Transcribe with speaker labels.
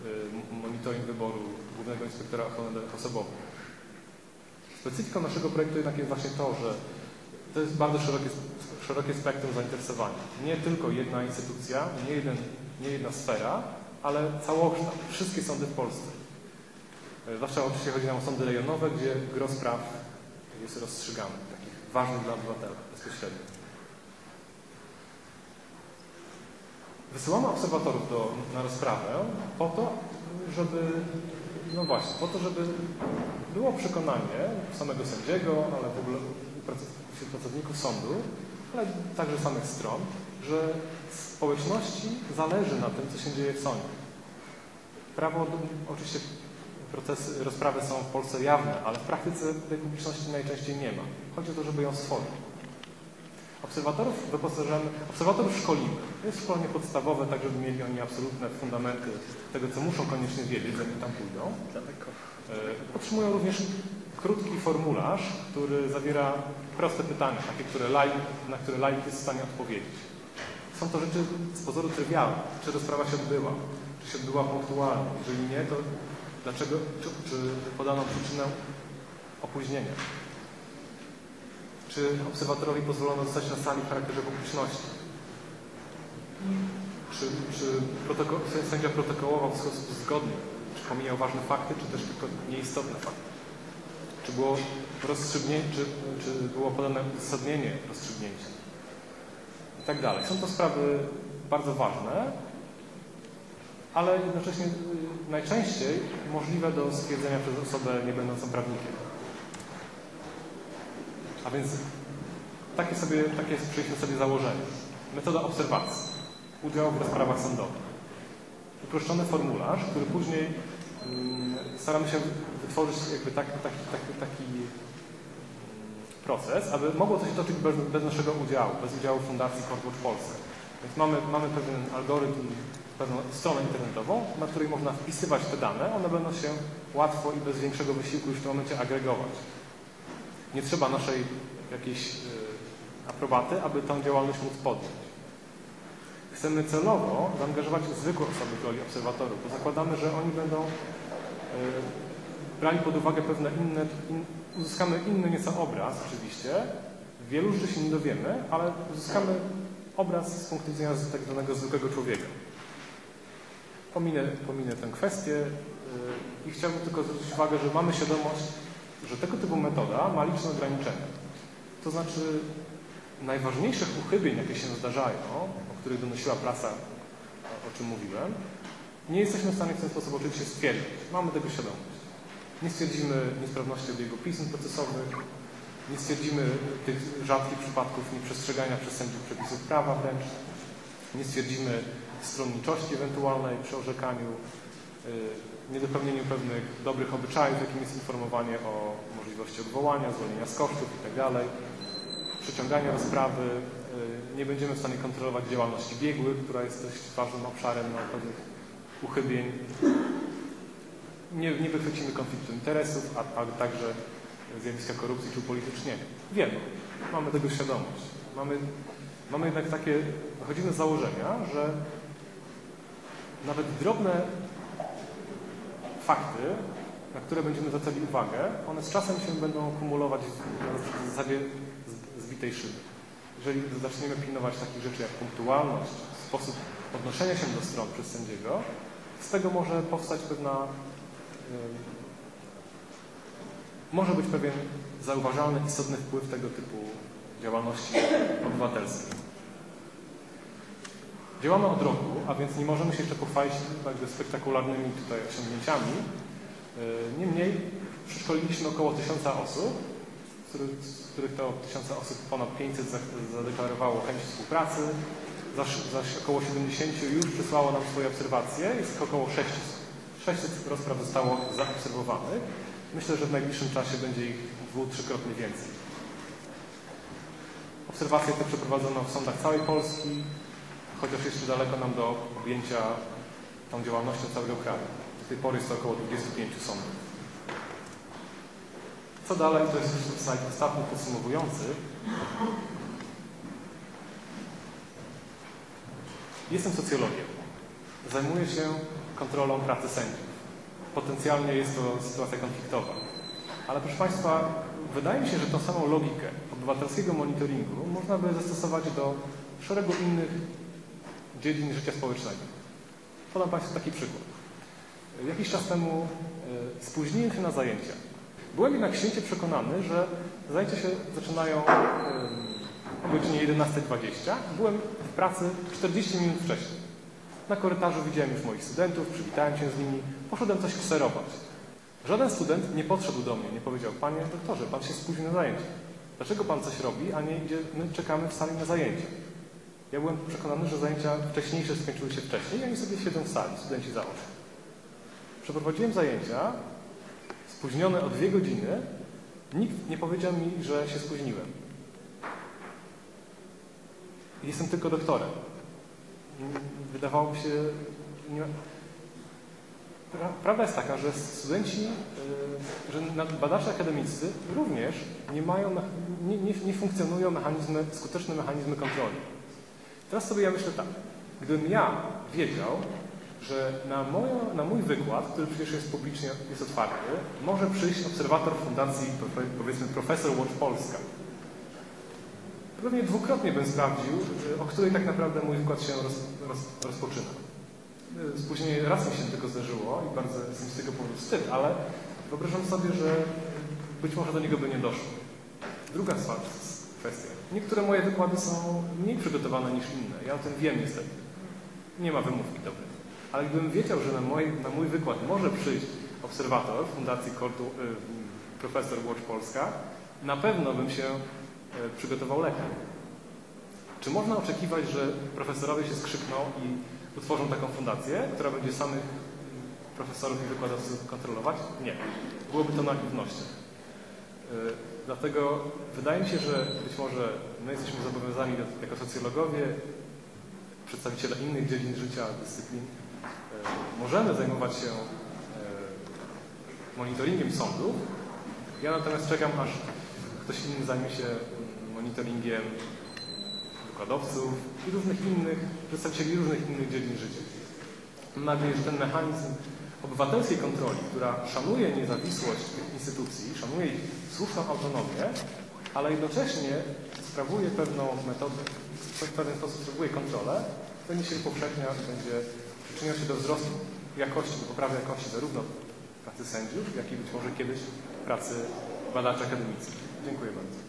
Speaker 1: monitoring wyboru Głównego Inspektora Ochrony Danych Osobowych. Specyfiką naszego projektu jednak jest właśnie to, że to jest bardzo szerokie spektrum zainteresowania. Nie tylko jedna instytucja, nie jedna sfera, ale całokształt, wszystkie sądy w Polsce. Zwłaszcza oczywiście chodzi nam o sądy rejonowe, gdzie gros spraw jest rozstrzyganych, takich ważnych dla obywatela bezpośrednio. Wysyłamy obserwatorów na rozprawę po to, żeby było przekonanie samego sędziego, ale w ogóle wśród pracowników sądu, ale także samych stron, że społeczności zależy na tym, co się dzieje w sądzie. Oczywiście rozprawy są w Polsce jawne, ale w praktyce tej publiczności najczęściej nie ma. Chodzi o to, żeby ją stworzyć. Obserwatorów szkolimy. To jest szkolenie podstawowe, tak żeby mieli oni absolutne fundamenty tego, co muszą koniecznie wiedzieć, zanim tam pójdą. Otrzymują również krótki formularz, który zawiera proste pytania, takie, na które laik jest w stanie odpowiedzieć. Są to rzeczy z pozoru trywialne. Czy rozprawa się odbyła? Czy się odbyła punktualnie? Jeżeli nie, to dlaczego, czy podano przyczynę opóźnienia? Czy obserwatorowi pozwolono zostać na sali w charakterze publiczności? Czy sędzia protokołował w sposób zgodny? Czy pomijał ważne fakty, czy też tylko nieistotne fakty? Czy było czy było podane uzasadnienie rozstrzygnięcia? I tak dalej. Są to sprawy bardzo ważne, ale jednocześnie najczęściej możliwe do stwierdzenia przez osobę nie będącą prawnikiem. A więc takie przyjęliśmy sobie założenie. Metoda obserwacji, udziału w rozprawach sądowych. Uproszczony formularz, który później staramy się wytworzyć jakby taki proces, aby mogło to się toczyć bez naszego udziału, bez udziału Fundacji Courtwatch Polska. Więc mamy pewien algorytm, pewną stronę internetową, na której można wpisywać te dane. One będą się łatwo i bez większego wysiłku już w tym momencie agregować. Nie trzeba naszej jakiejś aprobaty, aby tę działalność móc podjąć. Chcemy celowo zaangażować zwykłe osoby w roli obserwatorów, bo zakładamy, że oni będą brali pod uwagę pewne uzyskamy inny nieco obraz oczywiście. Wielu rzeczy się nie dowiemy, ale uzyskamy obraz z punktu widzenia tak zwanego zwykłego człowieka. Pominę tę kwestię i chciałbym tylko zwrócić uwagę, że mamy świadomość, że tego typu metoda ma liczne ograniczenia. To znaczy najważniejszych uchybień, jakie się zdarzają, o których donosiła prasa, o czym mówiłem, nie jesteśmy w stanie w ten sposób oczywiście stwierdzić. Mamy tego świadomość. Nie stwierdzimy niesprawności obiegu pism procesowych, nie stwierdzimy tych rzadkich przypadków nieprzestrzegania przez sędziów przepisów prawa wręcz, nie stwierdzimy stronniczości ewentualnej przy orzekaniu, niedopełnieniu pewnych dobrych obyczajów, jakim jest informowanie o możliwości odwołania, zwolnienia z kosztów itd., przeciągania rozprawy. Nie będziemy w stanie kontrolować działalności biegłych, która jest dość ważnym obszarem pewnych uchybień. Nie wychwycimy konfliktu interesów, a także zjawiska korupcji czy upolitycznienia. Wiemy, mamy tego świadomość. Mamy jednak wychodzimy z założenia, że nawet drobne fakty, na które będziemy zwracali uwagę, one z czasem się będą kumulować w zasadzie zbitej szyby. Jeżeli zaczniemy pilnować takich rzeczy jak punktualność, sposób odnoszenia się do stron przez sędziego, z tego może powstać może być pewien zauważalny, istotny wpływ tego typu działalności obywatelskiej. Działamy od roku, a więc nie możemy się jeszcze pochwalić jakby spektakularnymi tutaj osiągnięciami. Niemniej przeszkoliliśmy około 1000 osób, z których to 1000 osób ponad 500 zadeklarowało chęć współpracy, zaś około 70 już przysłało nam swoje obserwacje, jest około 600. 600 rozpraw zostało zaobserwowanych. Myślę, że w najbliższym czasie będzie ich 2-3-krotnie więcej. Obserwacje te przeprowadzono w sądach całej Polski, chociaż jeszcze daleko nam do objęcia tą działalnością całego kraju. Do tej pory jest to około 25 sądów. Co dalej? To jest już slajd ostatni, podsumowujący. Jestem socjologiem. Zajmuję się kontrolą pracy sędziów. Potencjalnie jest to sytuacja konfliktowa. Ale proszę Państwa, wydaje mi się, że tą samą logikę obywatelskiego monitoringu można by zastosować do szeregu innych dziedzin życia społecznego. Podam Państwu taki przykład. Jakiś czas temu spóźniłem się na zajęcia. Byłem jednak święcie przekonany, że zajęcia się zaczynają o godzinie 11:20. Byłem w pracy 40 minut wcześniej. Na korytarzu widziałem już moich studentów, przywitałem się z nimi, poszedłem coś kserować. Żaden student nie podszedł do mnie, nie powiedział: panie doktorze, pan się spóźnił na zajęcia. Dlaczego pan coś robi, a nie idzie, my czekamy w sali na zajęcia. Ja byłem przekonany, że zajęcia wcześniejsze skończyły się wcześniej i oni sobie siedzą w sali, studenci zaoczni. Przeprowadziłem zajęcia, spóźnione o 2 godziny, nikt nie powiedział mi, że się spóźniłem. Jestem tylko doktorem. Wydawało mi się... Prawda jest taka, że studenci, że badacze akademiccy również nie funkcjonują skuteczne mechanizmy kontroli. Teraz sobie ja myślę tak, gdybym ja wiedział, że na mój wykład, który przecież jest publicznie, jest otwarty, może przyjść obserwator fundacji, powiedzmy Professor Watch Polska. Pewnie dwukrotnie bym sprawdził, o której tak naprawdę mój wykład się rozpoczyna. Spóźnienie raz mi się tylko zdarzyło i bardzo jestem z tego powodu wstyd, ale wyobrażam sobie, że być może do niego by nie doszło. Druga kwestia. Niektóre moje wykłady są mniej przygotowane niż inne. Ja o tym wiem niestety. Nie ma wymówki dobrej. Ale gdybym wiedział, że na mój wykład może przyjść obserwator Fundacji Professor Watch Polska, na pewno bym się przygotował lepiej. Czy można oczekiwać, że profesorowie się skrzykną i utworzą taką fundację, która będzie samych profesorów i wykładowców kontrolować? Nie. Byłoby to naiwnością. Dlatego wydaje mi się, że być może my jesteśmy zobowiązani jako socjologowie, przedstawiciele innych dziedzin życia, dyscyplin, możemy zajmować się monitoringiem sądów. Ja natomiast czekam, aż ktoś inny zajmie się monitoringiem wykładowców i przedstawicieli różnych innych dziedzin życia. Mam nadzieję, że ten mechanizm obywatelskiej kontroli, która szanuje niezawisłość tych instytucji, szanuje ich słuszną autonomię, ale jednocześnie sprawuje pewną metodę, w pewien sposób sprawuje kontrolę, będzie się upowszechniać, będzie przyczyniał się do wzrostu jakości, do poprawy jakości zarówno pracy sędziów, jak i być może kiedyś pracy badaczy akademickich. Dziękuję bardzo.